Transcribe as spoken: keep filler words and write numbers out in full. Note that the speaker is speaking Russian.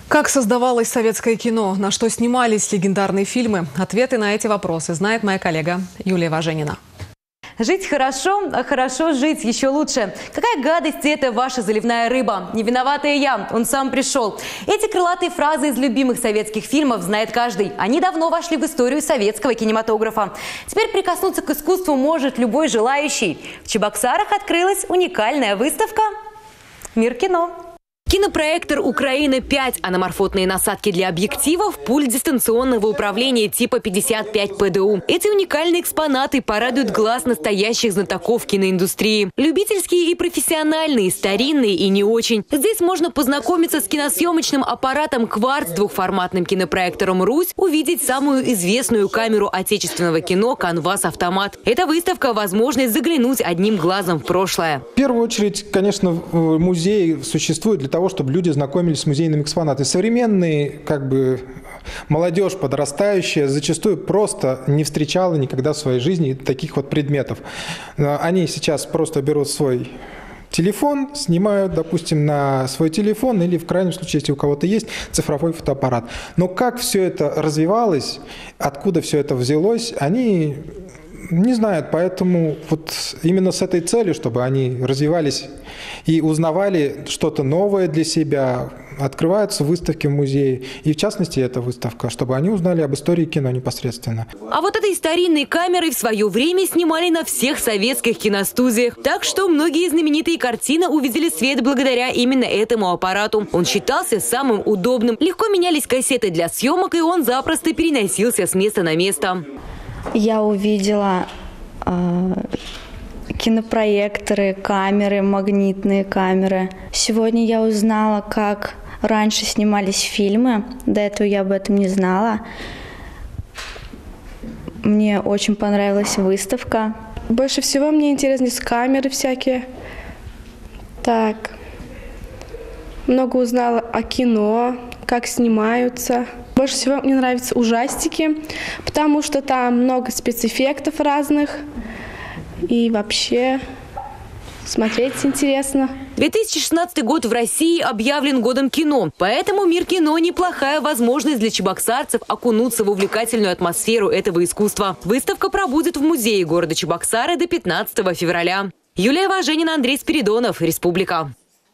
Как создавалось советское кино? На что снимались легендарные фильмы? Ответы на эти вопросы знает моя коллега Юлия Важенина. Жить хорошо, а хорошо жить еще лучше. Какая гадость это ваша заливная рыба? Не виноватая я, он сам пришел. Эти крылатые фразы из любимых советских фильмов знает каждый. Они давно вошли в историю советского кинематографа. Теперь прикоснуться к искусству может любой желающий. В Чебоксарах открылась уникальная выставка «Мир кино». Кинопроектор «Украина-пять», аноморфотные насадки для объективов, пульт дистанционного управления типа пятьдесят пять пэ дэ у. Эти уникальные экспонаты порадуют глаз настоящих знатоков киноиндустрии. Любительские и профессиональные, старинные и не очень. Здесь можно познакомиться с киносъемочным аппаратом «Кварц», двухформатным кинопроектором «Русь», увидеть самую известную камеру отечественного кино «Канвас-автомат». Эта выставка – возможность заглянуть одним глазом в прошлое. В первую очередь, конечно, музей существует для того, чтобы люди знакомились с музейными экспонатами. Современные, как бы, молодежь подрастающая зачастую просто не встречала никогда в своей жизни таких вот предметов. Они сейчас просто берут свой телефон, снимают, допустим, на свой телефон или, в крайнем случае, если у кого-то есть, цифровой фотоаппарат. Но как все это развивалось, откуда все это взялось, они не знают. Поэтому вот именно с этой целью, чтобы они развивались и узнавали что-то новое для себя, открываются выставки в музее. И в частности, эта выставка, чтобы они узнали об истории кино непосредственно. А вот этой старинной камерой в свое время снимали на всех советских киностудиях. Так что многие знаменитые картины увидели свет благодаря именно этому аппарату. Он считался самым удобным. Легко менялись кассеты для съемок, и он запросто переносился с места на место. Я увидела э, кинопроекторы, камеры, магнитные камеры. Сегодня я узнала, как раньше снимались фильмы. До этого я об этом не знала. Мне очень понравилась выставка. Больше всего мне интересны камеры всякие. Так. Много узнала о кино, как снимаются. Больше всего мне нравятся ужастики, потому что там много спецэффектов разных. И вообще смотреть интересно. две тысячи шестнадцатый год в России объявлен годом кино. Поэтому «Мир кино» – неплохая возможность для чебоксарцев окунуться в увлекательную атмосферу этого искусства. Выставка пробудет в музее города Чебоксары до пятнадцатого февраля. Юлия Важенина, Андрей Спиридонов, Республика.